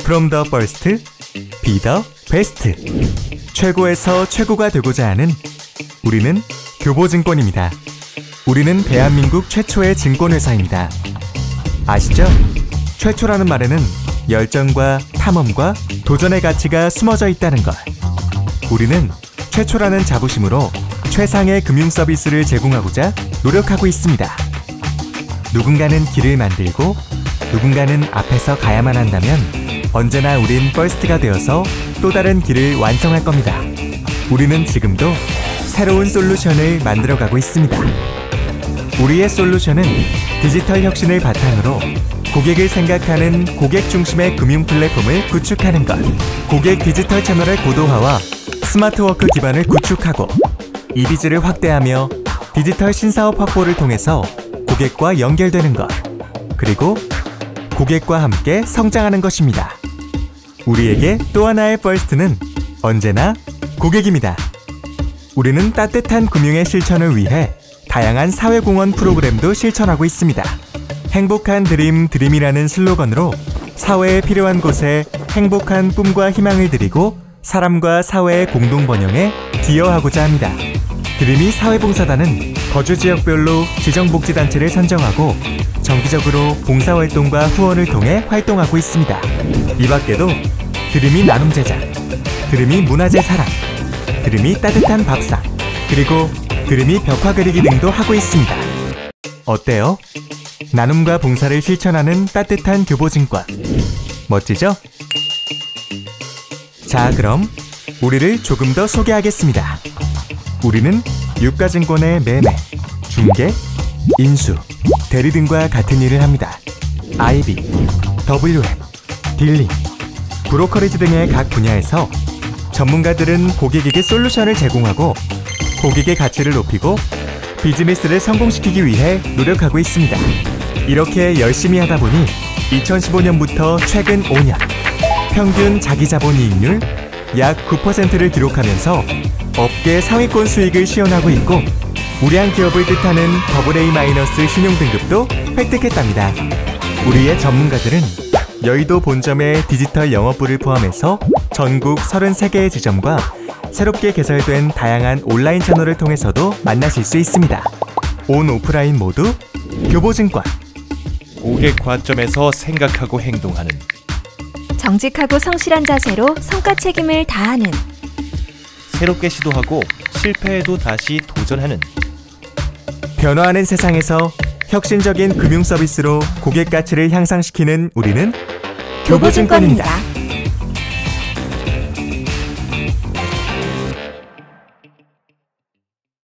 From the first, be the best. 최고에서 최고가 되고자 하는 우리는 교보증권입니다. 우리는 대한민국 최초의 증권회사입니다. 아시죠? 최초라는 말에는 열정과 탐험과 도전의 가치가 숨어져 있다는 것. 우리는 최초라는 자부심으로 최상의 금융 서비스를 제공하고자 노력하고 있습니다. 누군가는 길을 만들고 누군가는 앞에서 가야만 한다면 언제나 우린 퍼스트가 되어서 또 다른 길을 완성할 겁니다. 우리는 지금도 새로운 솔루션을 만들어가고 있습니다. 우리의 솔루션은 디지털 혁신을 바탕으로 고객을 생각하는 고객 중심의 금융 플랫폼을 구축하는 것. 고객 디지털 채널의 고도화와 스마트워크 기반을 구축하고 이비즈를 확대하며 디지털 신사업 확보를 통해서 고객과 연결되는 것. 그리고 고객과 함께 성장하는 것입니다. 우리에게 또 하나의 퍼스트는 언제나 고객입니다. 우리는 따뜻한 금융의 실천을 위해 다양한 사회공헌 프로그램도 실천하고 있습니다. 행복한 드림 드림이라는 슬로건으로 사회에 필요한 곳에 행복한 꿈과 희망을 드리고 사람과 사회의 공동 번영에 기여하고자 합니다. 드림이 사회봉사단은 거주 지역별로 지정복지단체를 선정하고 정기적으로 봉사활동과 후원을 통해 활동하고 있습니다. 이 밖에도 드림이 나눔 제작, 드림이 문화재 사랑, 드림이 따뜻한 밥상, 그리고 드림이 벽화 그리기 등도 하고 있습니다. 어때요? 나눔과 봉사를 실천하는 따뜻한 교보증권. 멋지죠? 자, 그럼 우리를 조금 더 소개하겠습니다. 우리는 유가증권의 매매, 중개, 인수, 대리 등과 같은 일을 합니다. IB, WM, 딜링, 브로커리지 등의 각 분야에서 전문가들은 고객에게 솔루션을 제공하고 고객의 가치를 높이고 비즈니스를 성공시키기 위해 노력하고 있습니다. 이렇게 열심히 하다 보니 2015년부터 최근 5년 평균 자기자본이익률 약 9%를 기록하면서 업계 상위권 수익을 시현하고 있고 우량 기업을 뜻하는 AA- 신용 등급도 획득했답니다. 우리의 전문가들은 여의도 본점의 디지털 영업부를 포함해서 전국 33개의 지점과 새롭게 개설된 다양한 온라인 채널을 통해서도 만나실 수 있습니다. 온 오프라인 모두 교보증권. 고객 관점에서 생각하고 행동하는, 정직하고 성실한 자세로 성과 책임을 다하는, 새롭게 시도하고 실패해도 다시 도전하는, 변화하는 세상에서 혁신적인 금융 서비스로 고객 가치를 향상시키는 우리는 교보증권입니다.